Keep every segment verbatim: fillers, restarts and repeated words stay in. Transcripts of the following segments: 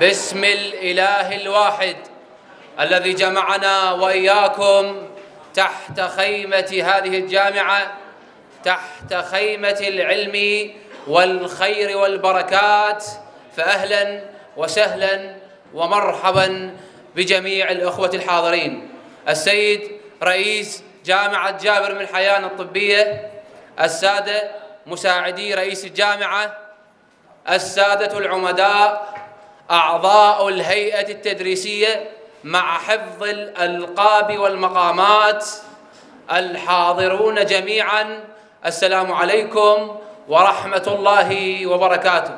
باسم الإله الواحد الذي جمعنا وإياكم تحت خيمة هذه الجامعة، تحت خيمة العلم والخير والبركات، فأهلا وسهلا ومرحبا بجميع الأخوة الحاضرين. السيد رئيس جامعة جابر بن حيان الطبية، السادة مساعدي رئيس الجامعة، السادة العمداء، أعضاء الهيئة التدريسية مع حفظ الألقاب والمقامات، الحاضرون جميعا، السلام عليكم ورحمة الله وبركاته.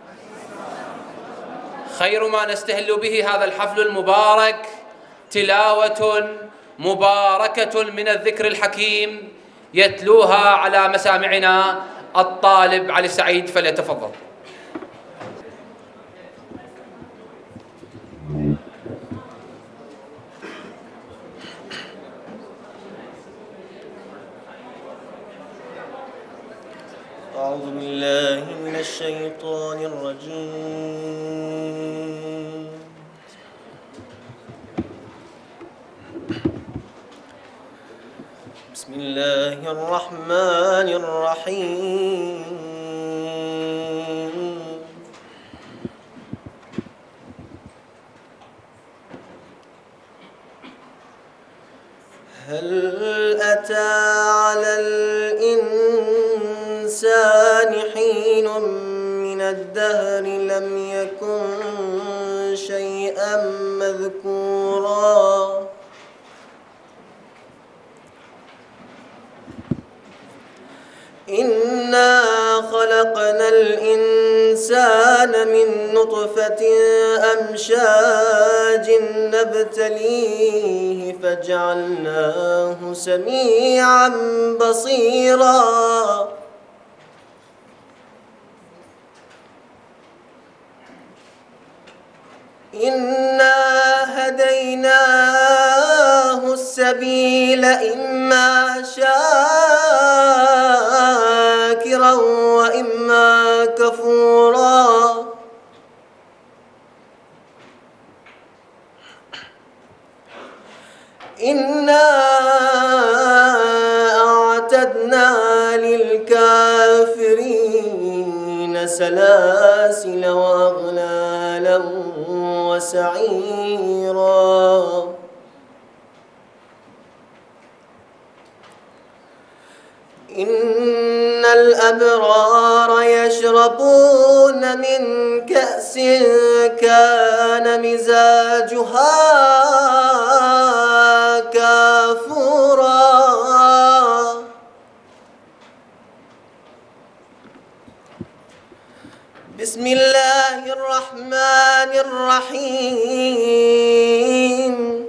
خير ما نستهل به هذا الحفل المبارك تلاوة مباركة من الذكر الحكيم يتلوها على مسامعنا الطالب علي السعيد، فليتفضل. أعوذ بالله من الشيطان الرجيم. بسم الله الرحمن الرحيم. هل أتى على الإنسان حين من الدهر لم يكن شيئا مذكورا إنا خلقنا الإنسان من نطفة أمشاج نبتليه فجعلناه سميعا بصيرا إنا هديناه السبيل إما شاكرا وإما كفورا إنا أعتدنا للكافرين سلاسل وأغلالا وسعيرا إن الأبرار يشربون من كأس كان مزاجها كافورا بسم الله الرحمن الرحيم.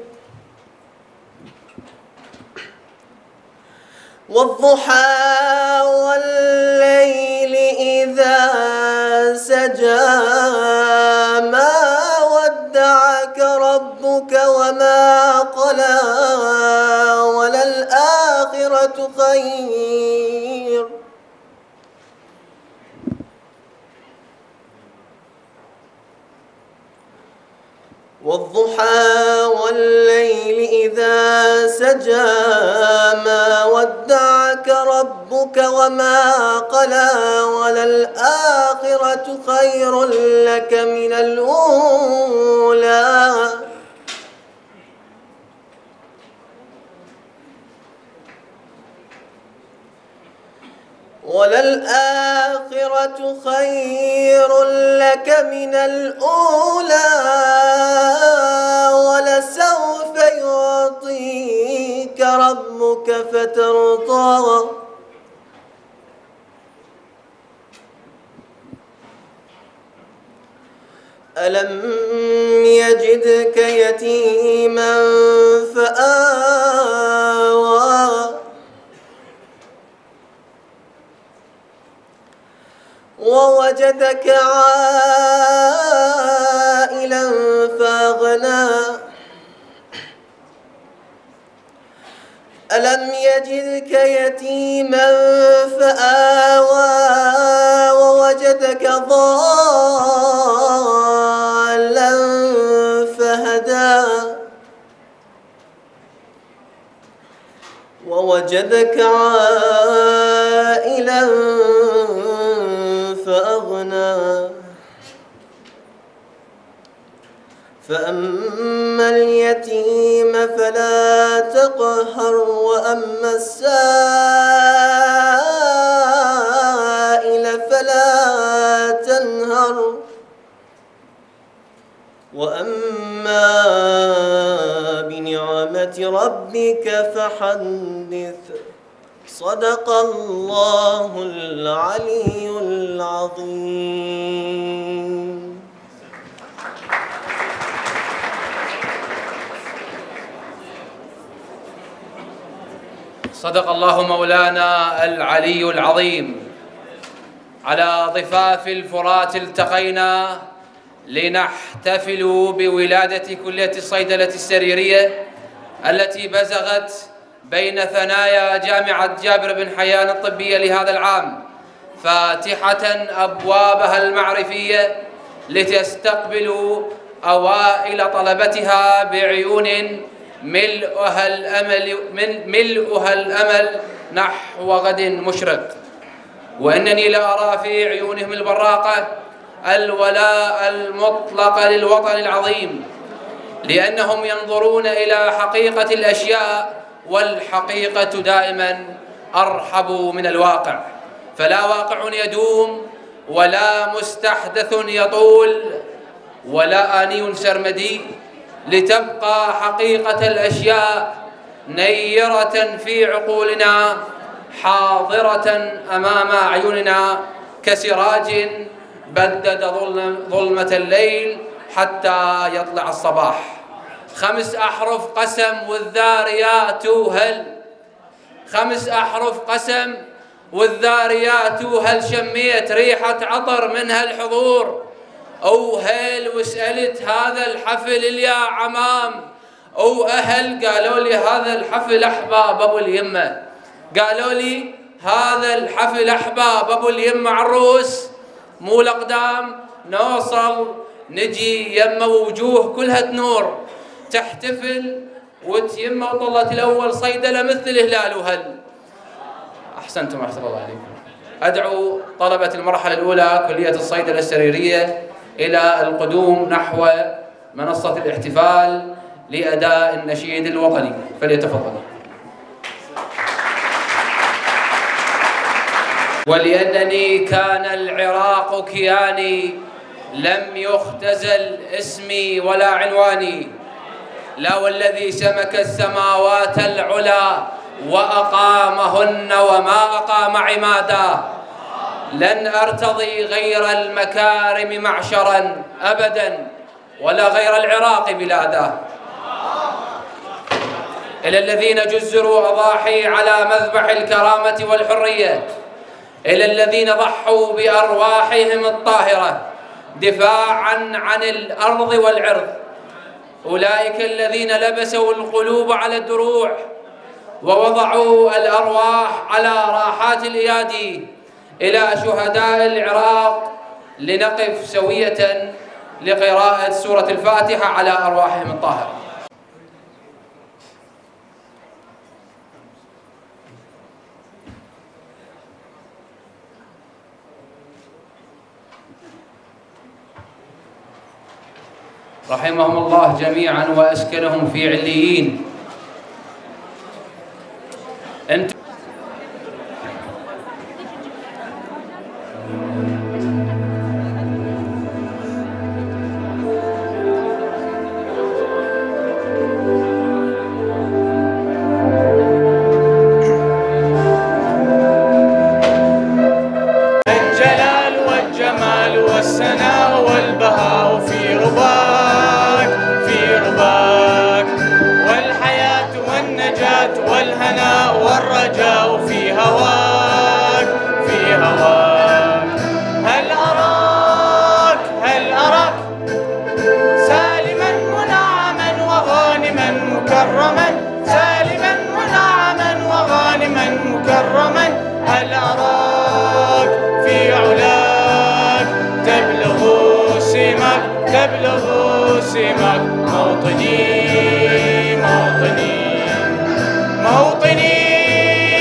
والضحى والليل إذا سجى ما ودعك ربك وما قلى وللآخرة خير والضحى والليل إذا سجى ما ودعك ربك وما قلى وللآخرة خير لك من الأولى وللآخرة خير لك من الأولى ولسوف يعطيك ربك فترضى ألم يجدك يتيما فآوى ووجدك عائلا فأغنى ألم يجدك يتيما فآوى ووجدك ضالا ووجدك عائلا فأغنى فأما اليتيم فلا تقهر وأما السائل فلا تنهر وأما بنعمة ربك فحدث. صدق الله العلي العظيم. صدق الله مولانا العلي العظيم. على ضفاف الفرات التقينا لنحتفل بولادة كلية الصيدلة السريرية التي بزغت بين ثنايا جامعة جابر بن حيان الطبية لهذا العام، فاتحة أبوابها المعرفية لتستقبل أوائل طلبتها بعيون ملؤها الأمل من ملؤها الأمل نحو غد مشرق. وإنني لأرى في عيونهم البراقة الولاء المطلق للوطن العظيم، لأنهم ينظرون إلى حقيقة الأشياء، والحقيقة دائما أرحب من الواقع، فلا واقع يدوم ولا مستحدث يطول ولا آني سرمدي، لتبقى حقيقة الأشياء نيرة في عقولنا حاضرة أمام أعيننا كسراج بدد ظلمة الليل حتى يطلع الصباح. خمس أحرف قسم والذاريات هل، خمس أحرف قسم والذاريات هل، شميت ريحة عطر منها الحضور أو هل وسألت هذا الحفل اليا عمام أو أهل، قالوا لي هذا الحفل أحباب أبو اليمة، قالوا لي هذا الحفل أحباب أبو اليمة عروس، مو الأقدام نوصل نجي يمه ووجوه كلها تنور، تحتفل وتيمه وطلت الأول صيدلة مثل هلال وهل. أحسنتم أحسن الله عليكم. أدعو طلبة المرحلة الأولى كلية الصيدلة السريرية إلى القدوم نحو منصة الاحتفال لأداء النشيد الوطني، فليتفضلوا. ولأنني كان العراق كياني لم يختزل اسمي ولا عنواني، لا والذي سمك السماوات العلا وأقامهن وما أقام عمادا، لن أرتضي غير المكارم معشرا أبدا ولا غير العراق بلادا. إلى الذين جزروا أضاحي على مذبح الكرامة والحرية، إلى الذين ضحوا بأرواحهم الطاهرة دفاعا عن الأرض والعرض، أولئك الذين لبسوا القلوب على الدروع ووضعوا الأرواح على راحات الأيادي، إلى شهداء العراق لنقف سوية لقراءة سورة الفاتحة على أرواحهم الطاهرة. رحمهم الله جميعا وأسكنهم في عليين. أنت الجلال والجمال والسناء والبهاء في رباك في رباك، والحياة والنجاة والهناء والرجاء في هواك في هواك. هل أراك هل أراك سالما منعما وغانما مكرما، سالما منعما وغانما مكرما. هل أراك في علاك تبلغ سماك تبلغ سماك. موطني موطني موطني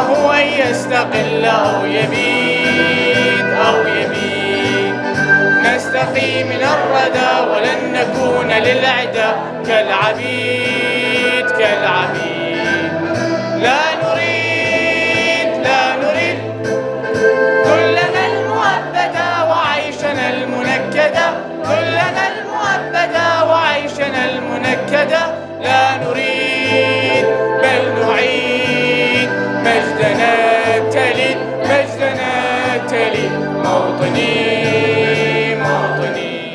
هو أن يستقل أو يبيد أو يبيد. نستقي من الردى ولن نكون للعدا كالعبيد كالعبيد. لا نريد لا نريد ذلنا المؤبدا وعيشنا المنكدا، ذلنا المؤبدا وعيشنا المنكدا. لا نريد بل نعيد مجدنا التليد مجدنا التليد. موطني موطني.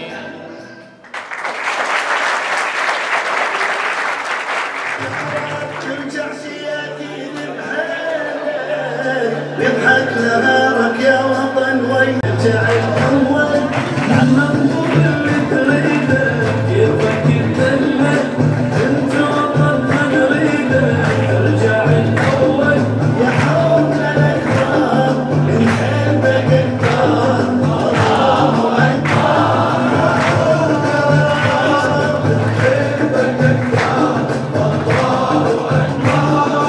يضحك نهارك يا وطن ويرجع الأول المنظور اللي تريده يفكر دمك انت وطن ما نريده. ارجع الأول يا حولنا الأكبر نحبك أكثر. الله أكبر نحبك أكثر. الله أكبر.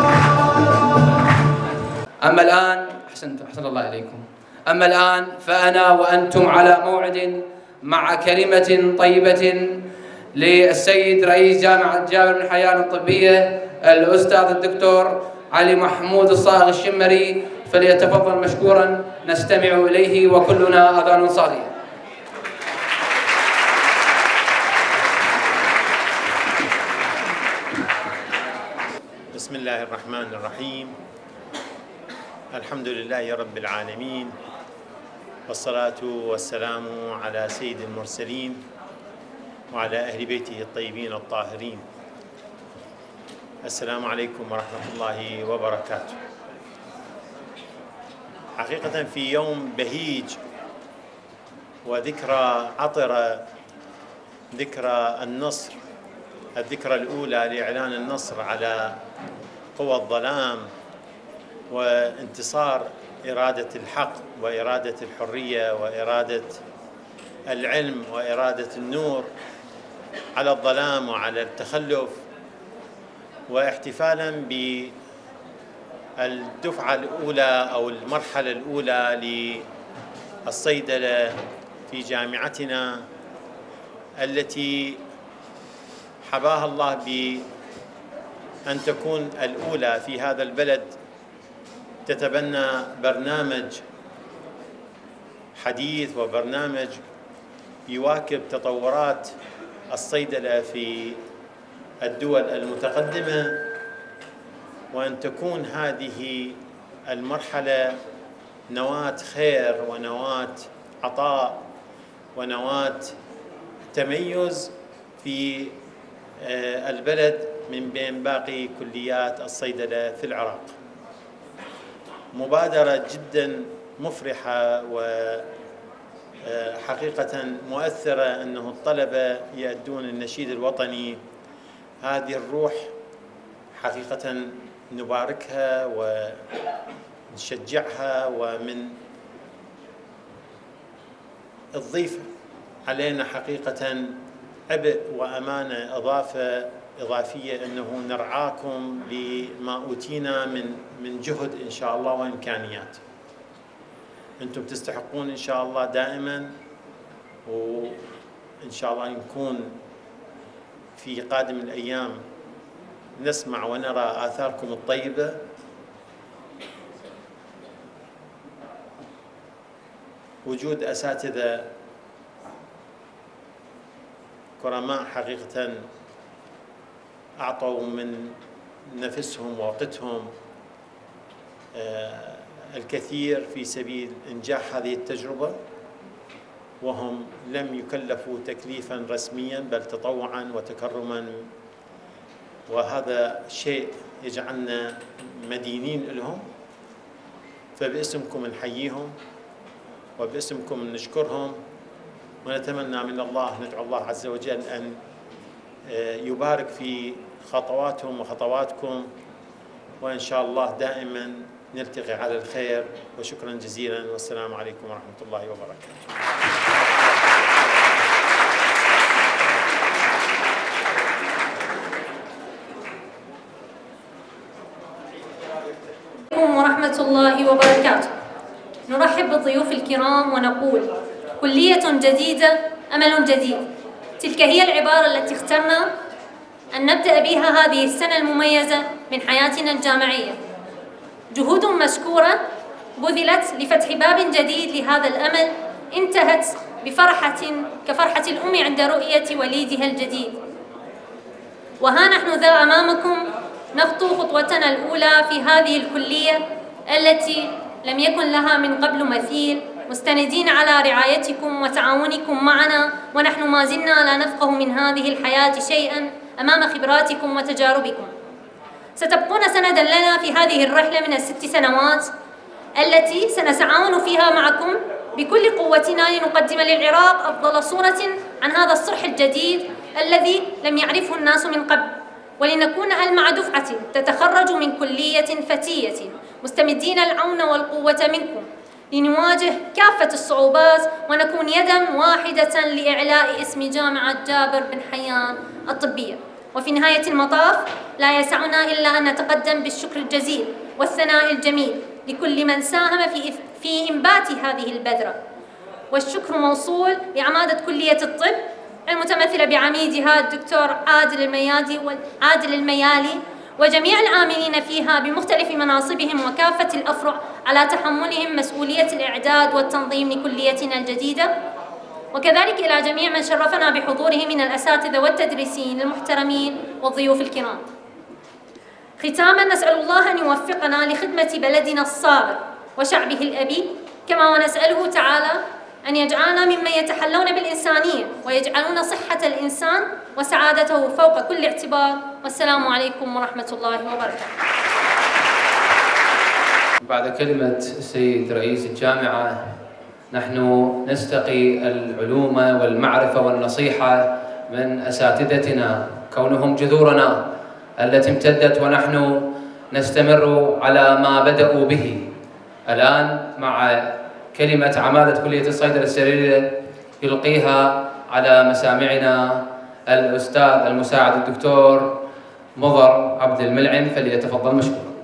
أما الآن أحسنت أحسن الله إليكم. أما الآن فأنا وأنتم على موعد مع كلمة طيبة للسيد رئيس جامعة جابر بن حيان الطبية الأستاذ الدكتور علي محمود الصاغ الشمري، فليتفضل مشكورا نستمع إليه وكلنا أذان صاغية. بسم الله الرحمن الرحيم. الحمد لله رب العالمين، والصلاة والسلام على سيد المرسلين وعلى أهل بيته الطيبين الطاهرين. السلام عليكم ورحمة الله وبركاته. حقيقة في يوم بهيج وذكرى عطرة، ذكرى النصر، الذكرى الأولى لإعلان النصر على قوى الظلام وانتصار إرادة الحق وإرادة الحرية وإرادة العلم وإرادة النور على الظلام وعلى التخلف، واحتفالا بالدفعة الأولى أو المرحلة الأولى للصيدلة في جامعتنا التي حباها الله بأن تكون الأولى في هذا البلد تتبنى برنامج حديث وبرنامج يواكب تطورات الصيدلة في الدول المتقدمة، وأن تكون هذه المرحلة نواة خير ونواة عطاء ونواة تميز في البلد من بين باقي كليات الصيدلة في العراق. مبادرة جدا مفرحة وحقيقة مؤثرة أنه الطلبة يؤدون النشيد الوطني. هذه الروح حقيقة نباركها ونشجعها، ومن تضيف علينا حقيقة عبء وأمانة إضافة إضافية أنه نرعاكم لما أوتينا من من جهد إن شاء الله وإمكانيات. أنتم تستحقون إن شاء الله دائما، وإن شاء الله نكون في قادم الأيام نسمع ونرى آثاركم الطيبة. وجود أساتذة كرماء حقيقة أعطوا من نفسهم ووقتهم الكثير في سبيل إنجاح هذه التجربة، وهم لم يكلفوا تكليفا رسميا بل تطوعا وتكرما، وهذا شيء يجعلنا مدينين لهم. فباسمكم نحييهم وباسمكم نشكرهم، ونتمنى من الله ندعو الله عز وجل أن يبارك في خطواتهم وخطواتكم، وإن شاء الله دائما نلتقي على الخير. وشكرا جزيلا، والسلام عليكم ورحمة الله وبركاته. عليكم ورحمة الله وبركاته. نرحب بالضيوف الكرام ونقول: كلية جديدة، أمل جديد. تلك هي العبارة التي اخترنا أن نبدأ بها هذه السنة المميزة من حياتنا الجامعية. جهود مشكورة بذلت لفتح باب جديد لهذا الأمل، انتهت بفرحة كفرحة الأم عند رؤية وليدها الجديد. وها نحن ذا أمامكم نخطو خطوتنا الأولى في هذه الكلية التي لم يكن لها من قبل مثيل، مستندين على رعايتكم وتعاونكم معنا، ونحن ما زلنا لا نفقه من هذه الحياة شيئا أمام خبراتكم وتجاربكم. ستبقون سندا لنا في هذه الرحلة من الست سنوات التي سنتعاون فيها معكم بكل قوتنا لنقدم للعراق أفضل صورة عن هذا الصرح الجديد الذي لم يعرفه الناس من قبل، ولنكون ألمع دفعة تتخرج من كلية فتية، مستمدين العون والقوة منكم لنواجه كافة الصعوبات ونكون يدا واحدة لإعلاء اسم جامعة جابر بن حيان الطبية. وفي نهاية المطاف لا يسعنا إلا أن نتقدم بالشكر الجزيل والثناء الجميل لكل من ساهم في في إنبات هذه البذرة، والشكر موصول لعمادة كلية الطب المتمثلة بعميدها الدكتور عادل الميادي وعادل الميالي وجميع العاملين فيها بمختلف مناصبهم وكافة الأفرع على تحملهم مسؤولية الإعداد والتنظيم لكليتنا الجديدة، وكذلك إلى جميع من شرفنا بحضوره من الأساتذة والتدريسين المحترمين والضيوف الكرام. ختاما نسأل الله أن يوفقنا لخدمة بلدنا الصابر وشعبه الأبي، كما ونسأله تعالى أن يجعلنا ممن يتحلون بالإنسانية ويجعلون صحة الإنسان وسعادته فوق كل اعتبار. والسلام عليكم ورحمة الله وبركاته. بعد كلمة السيد رئيس الجامعة نحن نستقي العلوم والمعرفة والنصيحة من أساتذتنا كونهم جذورنا التي امتدت، ونحن نستمر على ما بدأوا به. الآن مع كلمة عمادة كلية الصيدلة السريرية يلقيها على مسامعنا الأستاذ المساعد الدكتور مضر عبد الملعن، فليتفضل مشكورا.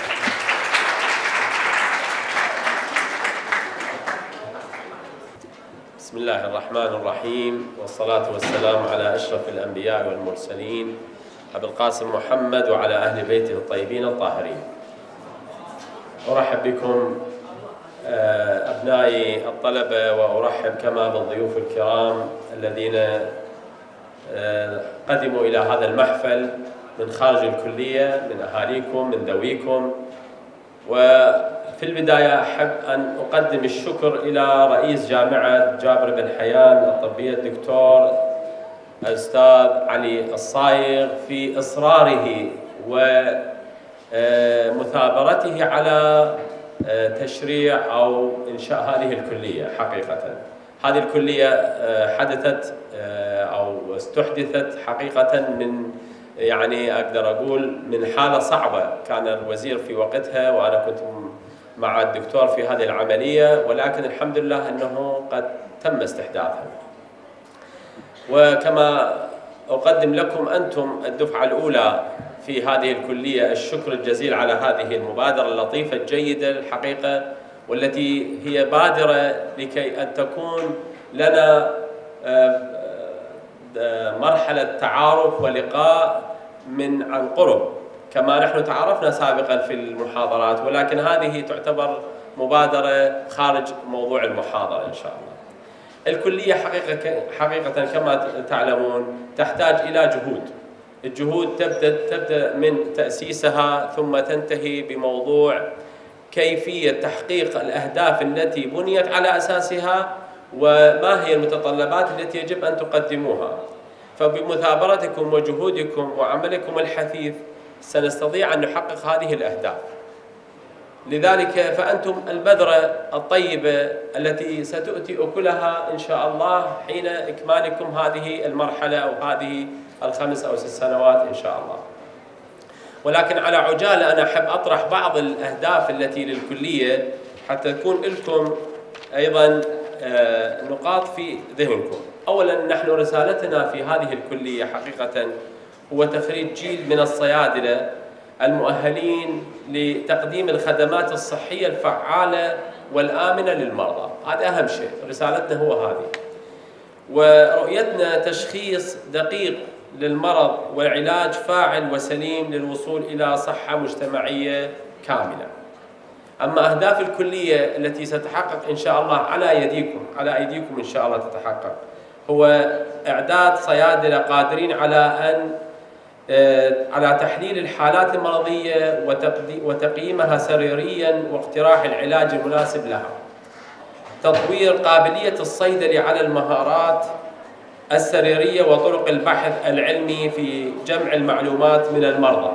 بسم الله الرحمن الرحيم، والصلاة والسلام على أشرف الأنبياء والمرسلين أبي القاسم محمد وعلى أهل بيته الطيبين الطاهرين. أرحب بكم أبنائي الطلبة، وأرحب كما بالضيوف الكرام الذين قدموا إلى هذا المحفل من خارج الكلية، من أهاليكم، من ذويكم. وفي البداية أحب أن أقدم الشكر إلى رئيس جامعة جابر بن حيان الطبية الدكتور الأستاذ علي الصايغ في إصراره ومثابرته على تشريع أو إنشاء هذه الكلية. حقيقة هذه الكلية حدثت أو استحدثت حقيقة من يعني أقدر أقول من حالة صعبة. كان الوزير في وقتها وأنا كنت مع الدكتور في هذه العملية، ولكن الحمد لله أنه قد تم استحداثها. وكما أقدم لكم أنتم الدفعة الأولى في هذه الكلية الشكر الجزيل على هذه المبادرة اللطيفة الجيدة الحقيقة، والتي هي بادرة لكي أن تكون لنا مرحلة تعارف ولقاء من عن قرب، كما نحن تعرفنا سابقا في المحاضرات، ولكن هذه تعتبر مبادرة خارج موضوع المحاضرة إن شاء الله. الكلية حقيقة حقيقة كما تعلمون تحتاج إلى جهود. الجهود تبدأ تبدأ من تأسيسها ثم تنتهي بموضوع كيفية تحقيق الأهداف التي بنيت على أساسها، وما هي المتطلبات التي يجب أن تقدموها. فبمثابرتكم وجهودكم وعملكم الحثيث سنستطيع أن نحقق هذه الأهداف. لذلك فأنتم البذرة الطيبة التي ستؤتي أكلها إن شاء الله حين إكمالكم هذه المرحلة أو هذه الخمس أو ست سنوات إن شاء الله. ولكن على عجالة أنا أحب أطرح بعض الأهداف التي للكلية حتى تكون لكم أيضا نقاط في ذهنكم. أولا نحن رسالتنا في هذه الكلية حقيقة هو تخريج جيل من الصيادلة المؤهلين لتقديم الخدمات الصحية الفعالة والآمنة للمرضى. هذا أهم شيء، رسالتنا هو هذه. ورؤيتنا تشخيص دقيق للمرض وعلاج فاعل وسليم للوصول إلى صحة مجتمعية كاملة. أما أهداف الكلية التي ستتحقق إن شاء الله على يديكم على أيديكم إن شاء الله تتحقق، هو إعداد صيادلة قادرين على أن على تحليل الحالات المرضية وتقييمها سريريا واقتراح العلاج المناسب لها. تطوير قابلية الصيدلي على المهارات السريرية وطرق البحث العلمي في جمع المعلومات من المرضى.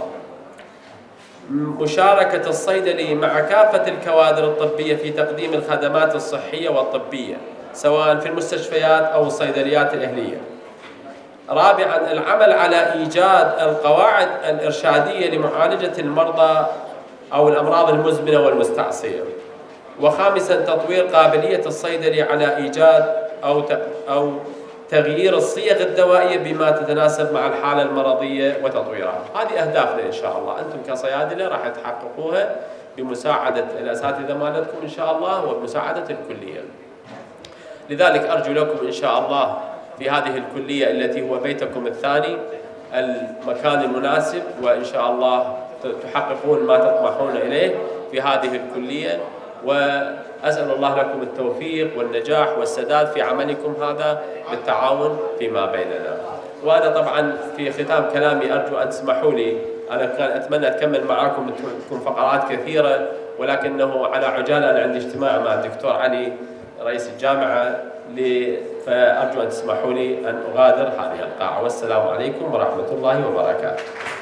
مشاركة الصيدلي مع كافة الكوادر الطبية في تقديم الخدمات الصحية والطبية سواء في المستشفيات أو الصيدليات الأهلية. رابعاً، العمل على إيجاد القواعد الإرشادية لمعالجة المرضى أو الأمراض المزمنة والمستعصية. وخامساً، تطوير قابلية الصيدلي على إيجاد أو أو تغيير الصيغ الدوائية بما تتناسب مع الحالة المرضية وتطويرها. هذه أهدافنا إن شاء الله، أنتم كصيادلة راح تحققوها بمساعدة الأساتذة مالتكم إن شاء الله وبمساعدة الكلية. لذلك أرجو لكم إن شاء الله في هذه الكلية التي هو بيتكم الثاني المكان المناسب، وإن شاء الله تحققون ما تطمحون إليه في هذه الكلية. وأسأل الله لكم التوفيق والنجاح والسداد في عملكم هذا بالتعاون فيما بيننا. وأنا طبعا في ختام كلامي أرجو أن تسمحوا لي، أنا كان أتمنى أكمل معاكم تكون فقرات كثيرة، ولكنه على عجالة أنا عندي اجتماع مع الدكتور علي رئيس الجامعة، فأرجو أن تسمحوا لي أن أغادر هذه القاعة. والسلام عليكم ورحمة الله وبركاته.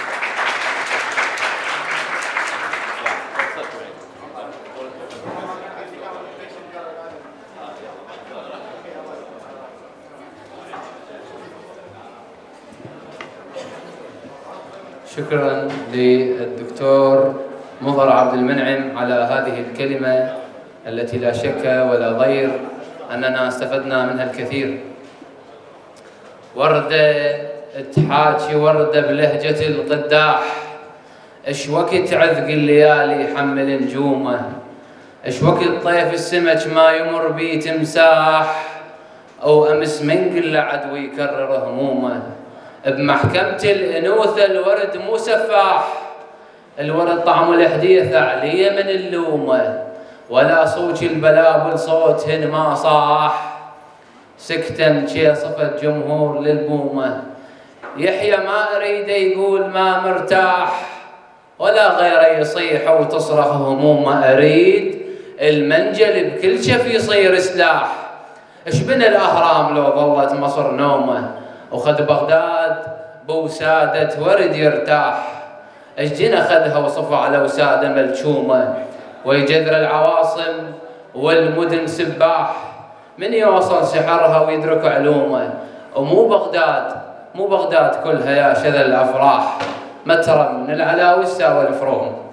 شكرا للدكتور مظهر عبد المنعم على هذه الكلمة التي لا شك ولا ضير أننا استفدنا منها الكثير. وردة تحاكي وردة بلهجة القداح، اش وقت عذق الليالي حمل نجومه، اش وقت طيف السمك ما يمر بي تمساح، او امس منقل عدو يكرر همومه. بمحكمة الانوثة الورد مو سفاح، الورد طعم الهدية ثعلية من اللومه، ولا صوت البلابل صوتهن ما صاح، سكتا شي صفة جمهور للبومة. يحيى ما اريد يقول ما مرتاح، ولا غيره يصيح وتصرخ همومه، اريد المنجل بكل شف يصير سلاح. اش بنى الاهرام لو ظلت مصر نومه، وخذ بغداد بوسادة ورد يرتاح. اش جنى خذها وصفى على وسادة ملشومه، ويجذر العواصم والمدن سباح. من يوصل سحرها ويدرك علومه، ومو بغداد مو بغداد كلها يا شذا الافراح، مترا من العلاوسة والفروم.